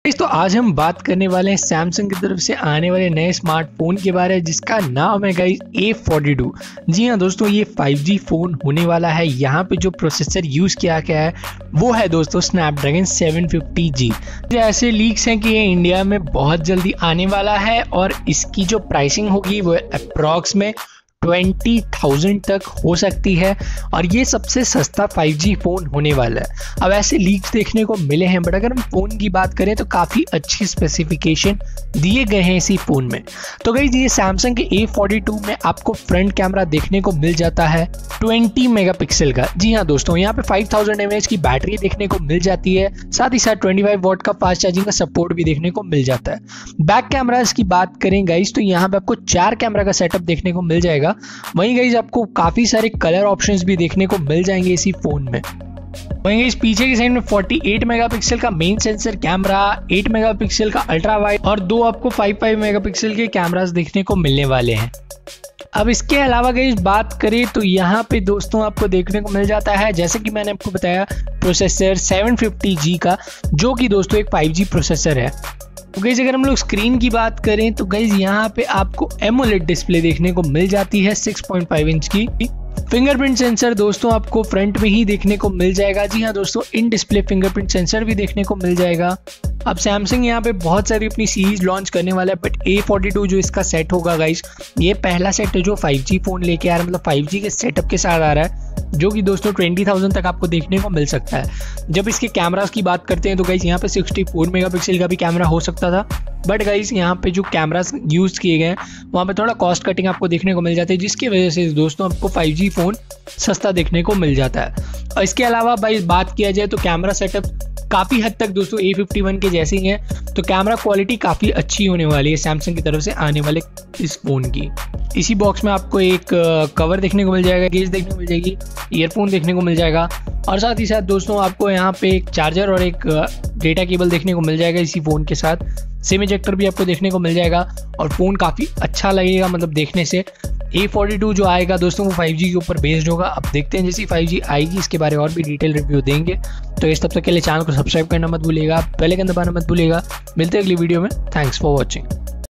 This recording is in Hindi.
तो आज हम बात करने वाले हैं सैमसंग की तरफ से आने वाले नए स्मार्टफोन के बारे में जिसका नाम है गाइस A42। जी हाँ दोस्तों, ये 5G फ़ोन होने वाला है। यहाँ पे जो प्रोसेसर यूज़ किया गया है वो है दोस्तों स्नैपड्रैगन 750G। ऐसे लीक्स हैं कि ये इंडिया में बहुत जल्दी आने वाला है और इसकी जो प्राइसिंग होगी वो अप्रॉक्स में 20,000 तक हो सकती है और ये सबसे सस्ता 5G फ़ोन होने वाला है। अब ऐसे लीक्स देखने को मिले हैं, बट अगर हम फ़ोन की बात करें तो काफ़ी अच्छी स्पेसिफिकेशन दिए गए हैं इसी फ़ोन में। तो गाइस ये सैमसंग के A42 में आपको फ्रंट कैमरा देखने को मिल जाता है 20 मेगापिक्सल का। जी हाँ दोस्तों, यहाँ पे 5000 mAh की बैटरी देखने को मिल जाती है, साथ ही साथ 25 वॉट का फास्ट चार्जिंग का सपोर्ट भी देखने को मिल जाता है। बैक कैमराज की बात करें गाइस तो यहाँ पे आपको 4 कैमरा का सेटअप देखने को मिल जाएगा। वहीं गाइस आपको काफी सारे कलर ऑप्शंस भी देखने को मिल जाएंगे इसी फोन में। वहीं इस पीछे की साइड में 48 मेगापिक्सल का मेन सेंसर कैमरा, 8 मेगापिक्सल का अल्ट्रा वाइड और 2 आपको 5 मेगापिक्सल के कैमरास देखने को मिलने वाले हैं। अब इसके अलावा गाइस बात करें तो यहाँ पे दोस्तों आपको देखने को मिल जाता है, जैसे कि मैंने आपको बताया, प्रोसेसर 750G का, जो कि दोस्तों एक 5G प्रोसेसर है। तो गाइस अगर हम लोग स्क्रीन की बात करें तो गाइस यहाँ पे आपको एमोलेड डिस्प्ले देखने को मिल जाती है 6.5 इंच की। फिंगरप्रिंट सेंसर दोस्तों आपको फ्रंट में ही देखने को मिल जाएगा। जी हाँ दोस्तों, इन डिस्प्ले फिंगरप्रिंट सेंसर भी देखने को मिल जाएगा। अब सैमसंग यहाँ पे बहुत सारी अपनी सीरीज लॉन्च करने वाला है, बट A42 जो इसका सेट होगा गाइस, ये पहला सेट है जो 5G फोन लेके आ रहा है, मतलब 5G के सेटअप के साथ आ रहा है, जो कि दोस्तों 20,000 तक आपको देखने को मिल सकता है। जब इसके कैमरास की बात करते हैं तो गाइस यहाँ पे 64 मेगापिक्सल का भी कैमरा हो सकता था, बट गाइस यहाँ पे जो कैमरास यूज़ किए गए हैं वहाँ पे थोड़ा कॉस्ट कटिंग आपको देखने को मिल जाती है, जिसकी वजह से दोस्तों आपको 5G फ़ोन सस्ता देखने को मिल जाता है। और इसके अलावा भाई बात किया जाए तो कैमरा सेटअप काफ़ी हद तक दोस्तों A51 के जैसे ही है, तो कैमरा क्वालिटी काफ़ी अच्छी होने वाली है सैमसंग की तरफ से आने वाले इस फ़ोन की। इसी बॉक्स में आपको एक कवर देखने को मिल जाएगा, केस देखने को मिल जाएगी, ईयरफोन देखने को मिल जाएगा और साथ ही साथ दोस्तों आपको यहाँ पे एक चार्जर और एक डेटा केबल देखने को मिल जाएगा इसी फ़ोन के साथ। सिम इजेक्टर भी आपको देखने को मिल जाएगा और फ़ोन काफ़ी अच्छा लगेगा, मतलब देखने से। A42 जो आएगा दोस्तों वो 5G के ऊपर बेस्ड होगा। अब देखते हैं जैसी 5G आएगी इसके बारे में और भी डिटेल रिव्यू देंगे। तो इस तब तक के लिए चैनल को सब्सक्राइब करना मत भूलिएगा, बेल आइकन दबाना मत भूलिएगा। मिलते हैं अगली वीडियो में। Thanks for watching.